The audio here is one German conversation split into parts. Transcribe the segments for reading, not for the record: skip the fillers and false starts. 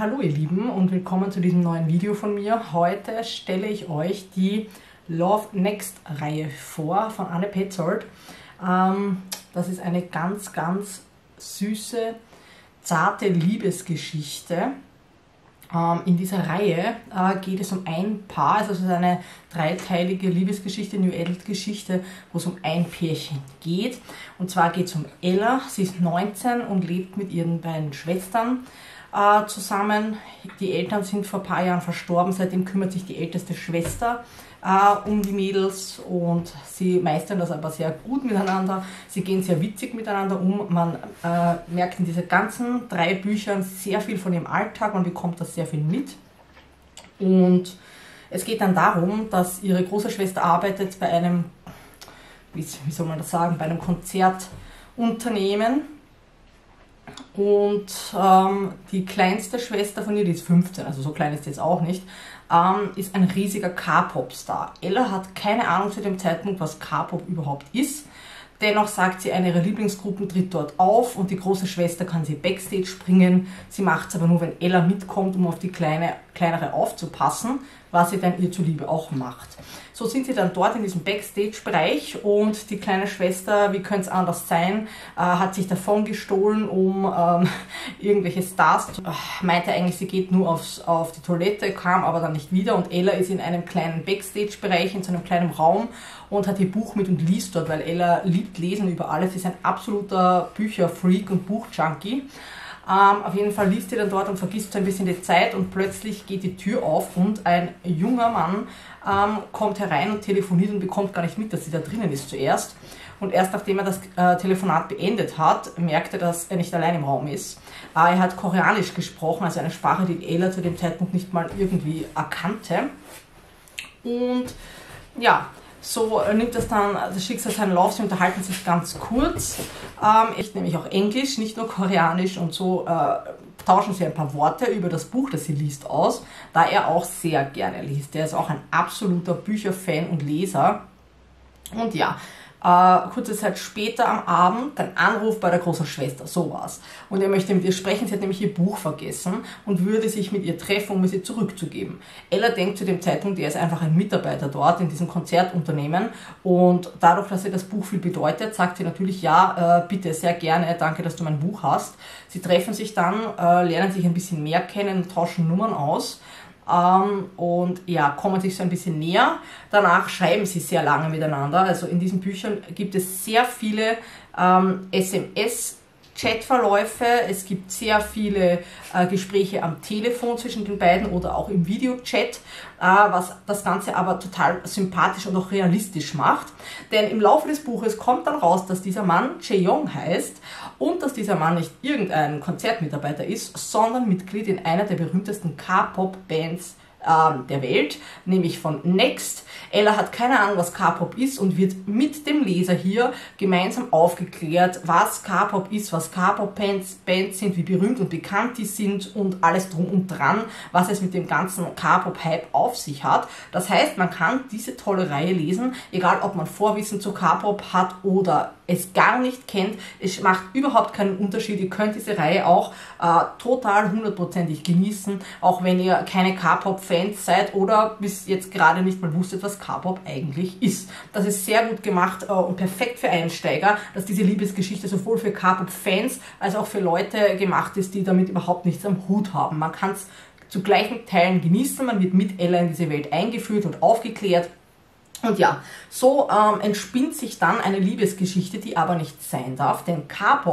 Hallo ihr Lieben und willkommen zu diesem neuen Video von mir. Heute stelle ich euch die Love Next Reihe vor von Anne Petzold. Das ist eine ganz, ganz süße, zarte Liebesgeschichte. In dieser Reihe geht es um ein Paar, also es ist eine dreiteilige Liebesgeschichte, New Adult Geschichte, wo es um ein Pärchen geht. Und zwar geht es um Ella, sie ist 19 und lebt mit ihren beiden Schwestern zusammen. Die Eltern sind vor ein paar Jahren verstorben, seitdem kümmert sich die älteste Schwester um die Mädels und sie meistern das aber sehr gut miteinander. Sie gehen sehr witzig miteinander um. Man merkt in diesen ganzen 3 Büchern sehr viel von ihrem Alltag, man bekommt das sehr viel mit. Und es geht dann darum, dass ihre große Schwester arbeitet bei einem, wie soll man das sagen, bei einem Konzertunternehmen. Und die kleinste Schwester von ihr, die ist 15, also so klein ist sie jetzt auch nicht, ist ein riesiger K-Pop-Star. Ella hat keine Ahnung zu dem Zeitpunkt, was K-Pop überhaupt ist. Dennoch sagt sie, eine ihrer Lieblingsgruppen tritt dort auf und die große Schwester kann sie Backstage bringen. Sie macht es aber nur, wenn Ella mitkommt, um auf die kleinere aufzupassen, was sie dann ihr zuliebe auch macht. So sind sie dann dort in diesem Backstage-Bereich und die kleine Schwester, wie könnte es anders sein, hat sich davon gestohlen, um irgendwelche Stars zu... meinte eigentlich, sie geht nur auf die Toilette, kam aber dann nicht wieder und Ella ist in einem kleinen Backstage-Bereich, in so einem kleinen Raum und hat ihr Buch mit und liest dort, weil Ella liebt Lesen über alles, sie ist ein absoluter Bücherfreak und Buchjunkie. Auf jeden Fall liest sie dann dort und vergisst so ein bisschen die Zeit und plötzlich geht die Tür auf und ein junger Mann kommt herein und telefoniert und bekommt gar nicht mit, dass sie da drinnen ist zuerst. Und erst nachdem er das Telefonat beendet hat, merkt er, dass er nicht allein im Raum ist. Er hat Koreanisch gesprochen, also eine Sprache, die Ella zu dem Zeitpunkt nicht mal irgendwie erkannte. Und ja, so nimmt das dann das Schicksal seinen Lauf, sie unterhalten sich ganz kurz, nämlich auch Englisch, nicht nur Koreanisch und so tauschen sie ein paar Worte über das Buch, das sie liest, aus, da er auch sehr gerne liest. Er ist auch ein absoluter Bücherfan und Leser. Und ja, kurze Zeit später am Abend ein Anruf bei der großen Schwester, so war's. Und er möchte mit ihr sprechen, sie hat nämlich ihr Buch vergessen und würde sich mit ihr treffen, um es ihr zurückzugeben. Ella denkt zu dem Zeitpunkt, er ist einfach ein Mitarbeiter dort in diesem Konzertunternehmen und dadurch, dass ihr das Buch viel bedeutet, sagt sie natürlich, ja, bitte, sehr gerne, danke, dass du mein Buch hast. Sie treffen sich dann, lernen sich ein bisschen mehr kennen und tauschen Nummern aus. Und ja, kommen sich so ein bisschen näher. Danach schreiben sie sehr lange miteinander. Also in diesen Büchern gibt es sehr viele SMS-Chatverläufe. Es gibt sehr viele Gespräche am Telefon zwischen den beiden oder auch im Videochat, was das Ganze aber total sympathisch und auch realistisch macht. Denn im Laufe des Buches kommt dann raus, dass dieser Mann Chae-Young heißt und dass dieser Mann nicht irgendein Konzertmitarbeiter ist, sondern Mitglied in einer der berühmtesten K-Pop-Bands der Welt, nämlich von Next. Ella hat keine Ahnung, was K-Pop ist und wird mit dem Leser hier gemeinsam aufgeklärt, was K-Pop ist, was K-Pop-Bands sind, wie berühmt und bekannt die sind und alles drum und dran, was es mit dem ganzen K-Pop-Hype auf sich hat. Das heißt, man kann diese tolle Reihe lesen, egal ob man Vorwissen zu K-Pop hat oder es gar nicht kennt. Es macht überhaupt keinen Unterschied. Ihr könnt diese Reihe auch total 100%ig genießen, auch wenn ihr keine K-Pop-Fans seid oder bis jetzt gerade nicht mal wusstet, was K-Pop eigentlich ist. Das ist sehr gut gemacht und perfekt für Einsteiger, dass diese Liebesgeschichte sowohl für K-Pop-Fans als auch für Leute gemacht ist, die damit überhaupt nichts am Hut haben. Man kann es zu gleichen Teilen genießen, man wird mit Ella in diese Welt eingeführt und aufgeklärt. Und ja, so entspinnt sich dann eine Liebesgeschichte, die aber nicht sein darf, denn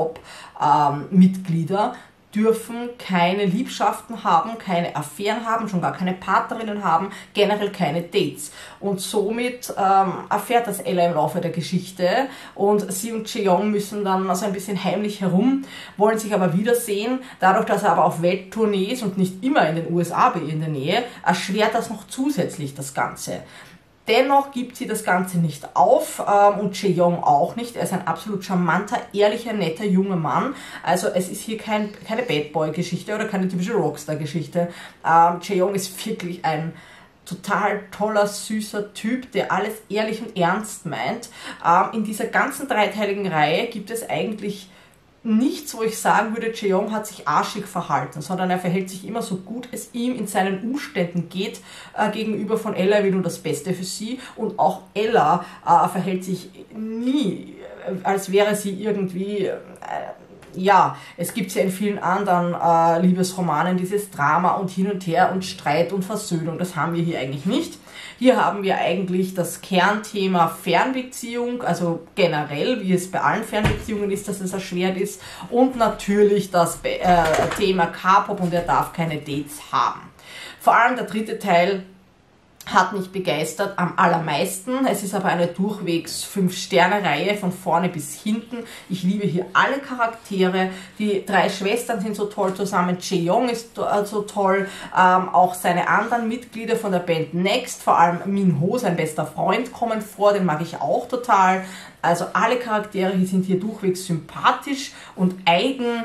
K-Pop-Mitglieder dürfen keine Liebschaften haben, keine Affären haben, schon gar keine Partnerinnen haben, generell keine Dates. Und somit erfährt das Ella im Laufe der Geschichte und sie und Chae-Young müssen dann also ein bisschen heimlich herum, wollen sich aber wiedersehen. Dadurch, dass er aber auf Welttournee ist und nicht immer in den USA bei ihr in der Nähe, erschwert das noch zusätzlich das Ganze. Dennoch gibt sie das Ganze nicht auf und Chae-Young auch nicht. Er ist ein absolut charmanter, ehrlicher, netter junger Mann. Also es ist hier keine Bad Boy-Geschichte oder keine typische Rockstar-Geschichte. Chae-Young ist wirklich ein total toller, süßer Typ, der alles ehrlich und ernst meint. In dieser ganzen dreiteiligen Reihe gibt es eigentlich nichts, wo ich sagen würde, Jae-young hat sich arschig verhalten, sondern er verhält sich immer so gut es ihm in seinen Umständen geht gegenüber von Ella. Er will nur das Beste für sie, und auch Ella verhält sich nie, als wäre sie irgendwie... ja, es gibt ja in vielen anderen Liebesromanen dieses Drama und hin und her und Streit und Versöhnung. Das haben wir hier eigentlich nicht. Hier haben wir eigentlich das Kernthema Fernbeziehung, also generell, wie es bei allen Fernbeziehungen ist, dass es erschwert ist, und natürlich das Thema K-Pop, und er darf keine Dates haben. Vor allem der dritte Teil hat mich begeistert am allermeisten. Es ist aber eine durchwegs 5-Sterne-Reihe von vorne bis hinten. Ich liebe hier alle Charaktere. Die 3 Schwestern sind so toll zusammen. Jae-young ist so toll. Auch seine anderen Mitglieder von der Band Next, vor allem Min-ho, sein bester Freund, kommen vor. Den mag ich auch total. Also alle Charaktere sind hier durchwegs sympathisch und eigen.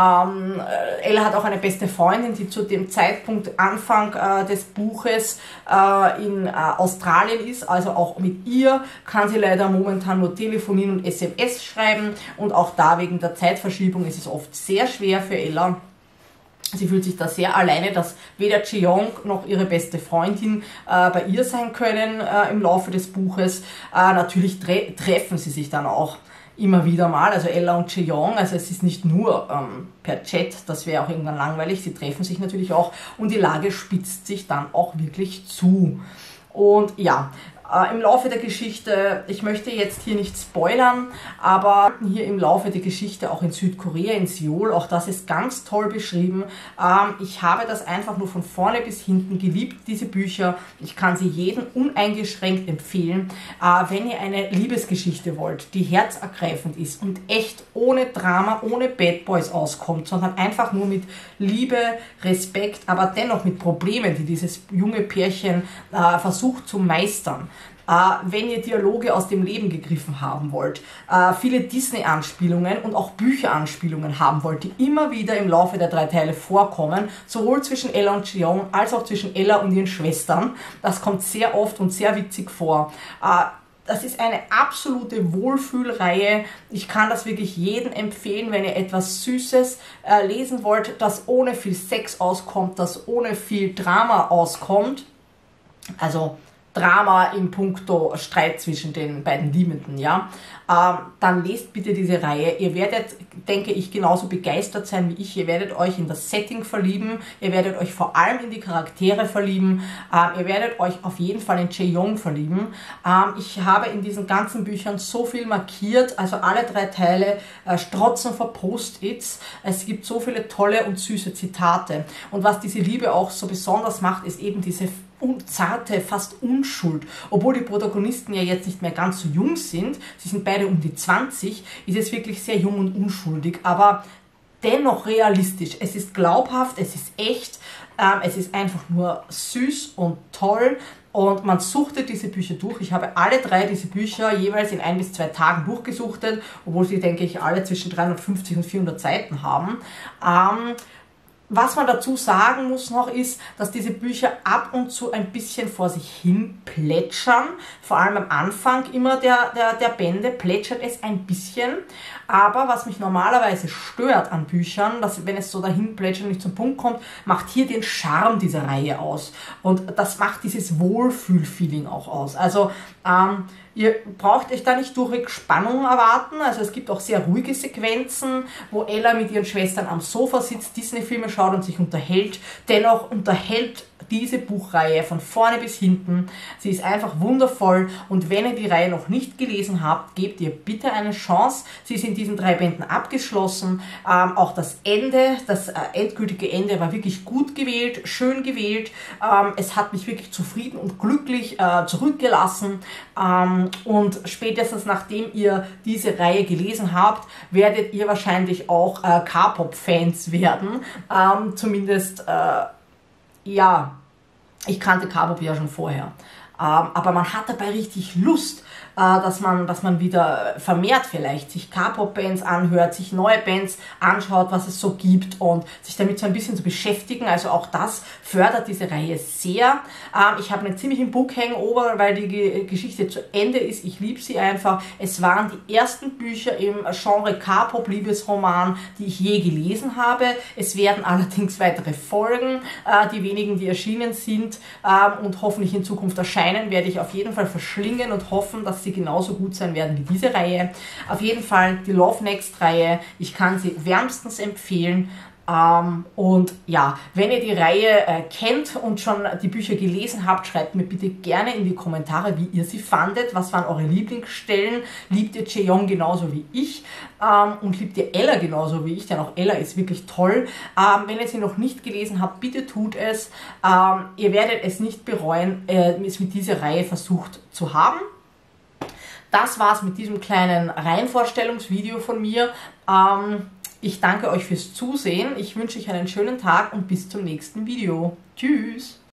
Ella hat auch eine beste Freundin, die zu dem Zeitpunkt Anfang des Buches in Australien ist. Also auch mit ihr kann sie leider momentan nur telefonieren und SMS schreiben. Und auch da wegen der Zeitverschiebung ist es oft sehr schwer für Ella. Sie fühlt sich da sehr alleine, dass weder Jae-young noch ihre beste Freundin bei ihr sein können im Laufe des Buches. Natürlich treffen sie sich dann auch immer wieder mal, also Ella und Jae-young, also es ist nicht nur per Chat, das wäre auch irgendwann langweilig, sie treffen sich natürlich auch, und die Lage spitzt sich dann auch wirklich zu. Und ja, im Laufe der Geschichte, ich möchte jetzt hier nicht spoilern, aber hier im Laufe der Geschichte auch in Südkorea, in Seoul, auch das ist ganz toll beschrieben. Ich habe das einfach nur von vorne bis hinten geliebt, diese Bücher. Ich kann sie jedem uneingeschränkt empfehlen. Wenn ihr eine Liebesgeschichte wollt, die herzergreifend ist und echt ohne Drama, ohne Bad Boys auskommt, sondern einfach nur mit Liebe, Respekt, aber dennoch mit Problemen, die dieses junge Pärchen versucht zu meistern. Wenn ihr Dialoge aus dem Leben gegriffen haben wollt, viele Disney-Anspielungen und auch Bücher-Anspielungen haben wollt, die immer wieder im Laufe der 3 Teile vorkommen, sowohl zwischen Ella und Jae-young als auch zwischen Ella und ihren Schwestern. Das kommt sehr oft und sehr witzig vor. Das ist eine absolute Wohlfühlreihe. Ich kann das wirklich jedem empfehlen, wenn ihr etwas Süßes lesen wollt, das ohne viel Sex auskommt, das ohne viel Drama auskommt. Also Drama in puncto Streit zwischen den beiden Liebenden, ja, dann lest bitte diese Reihe. Ihr werdet, denke ich, genauso begeistert sein wie ich. Ihr werdet euch in das Setting verlieben, ihr werdet euch vor allem in die Charaktere verlieben, ihr werdet euch auf jeden Fall in Jae-young verlieben. Ich habe in diesen ganzen Büchern so viel markiert, also alle 3 Teile strotzen vor Post-its. Es gibt so viele tolle und süße Zitate. Und was diese Liebe auch so besonders macht, ist eben diese zarte, fast Unschuld. Obwohl die Protagonisten ja jetzt nicht mehr ganz so jung sind, sie sind beide um die 20, ist es wirklich sehr jung und unschuldig, aber dennoch realistisch. Es ist glaubhaft, es ist echt, es ist einfach nur süß und toll. Und man suchtet diese Bücher durch. Ich habe alle 3 diese Bücher jeweils in 1 bis 2 Tagen durchgesuchtet, obwohl sie, denke ich, alle zwischen 350 und 400 Seiten haben. Was man dazu sagen muss noch ist, dass diese Bücher ab und zu ein bisschen vor sich hin plätschern. Vor allem am Anfang immer der Bände plätschert es ein bisschen. Aber was mich normalerweise stört an Büchern, dass wenn es so dahin plätschert und nicht zum Punkt kommt, macht hier den Charme dieser Reihe aus. Und das macht dieses Wohlfühl-Feeling auch aus. Also ihr braucht euch da nicht durchweg Spannung erwarten. Also es gibt auch sehr ruhige Sequenzen, wo Ella mit ihren Schwestern am Sofa sitzt, Disney-Filme schaut und sich unterhält. Dennoch unterhält diese Buchreihe von vorne bis hinten. Sie ist einfach wundervoll, und wenn ihr die Reihe noch nicht gelesen habt, gebt ihr bitte eine Chance. Sie ist in diesen 3 Bänden abgeschlossen. Auch das Ende, das endgültige Ende war wirklich gut gewählt, schön gewählt. Es hat mich wirklich zufrieden und glücklich zurückgelassen. Und spätestens nachdem ihr diese Reihe gelesen habt, werdet ihr wahrscheinlich auch K-Pop-Fans werden. Zumindest, ja, ich kannte K-Pop ja schon vorher. Aber man hat dabei richtig Lust, dass man wieder vermehrt vielleicht sich K-Pop-Bands anhört, sich neue Bands anschaut, was es so gibt und sich damit so ein bisschen zu beschäftigen. Also auch das fördert diese Reihe sehr. Ich habe einen ziemlichen Book-Hangover, weil die Geschichte zu Ende ist. Ich liebe sie einfach. Es waren die ersten Bücher im Genre K-Pop-Liebesroman, die ich je gelesen habe. Es werden allerdings weitere Folgen, die wenigen, die erschienen sind und hoffentlich in Zukunft erscheinen, werde ich auf jeden Fall verschlingen und hoffen, dass sie genauso gut sein werden wie diese Reihe. Auf jeden Fall die Love Next Reihe. Ich kann sie wärmstens empfehlen. Und ja, wenn ihr die Reihe kennt und schon die Bücher gelesen habt, schreibt mir bitte gerne in die Kommentare, wie ihr sie fandet. Was waren eure Lieblingsstellen? Liebt ihr Chaeyoung genauso wie ich? Und liebt ihr Ella genauso wie ich? Denn auch Ella ist wirklich toll. Wenn ihr sie noch nicht gelesen habt, bitte tut es. Ihr werdet es nicht bereuen, es mit dieser Reihe versucht zu haben. Das war's mit diesem kleinen Reihenvorstellungsvideo von mir. Ich danke euch fürs Zusehen. Ich wünsche euch einen schönen Tag und bis zum nächsten Video. Tschüss!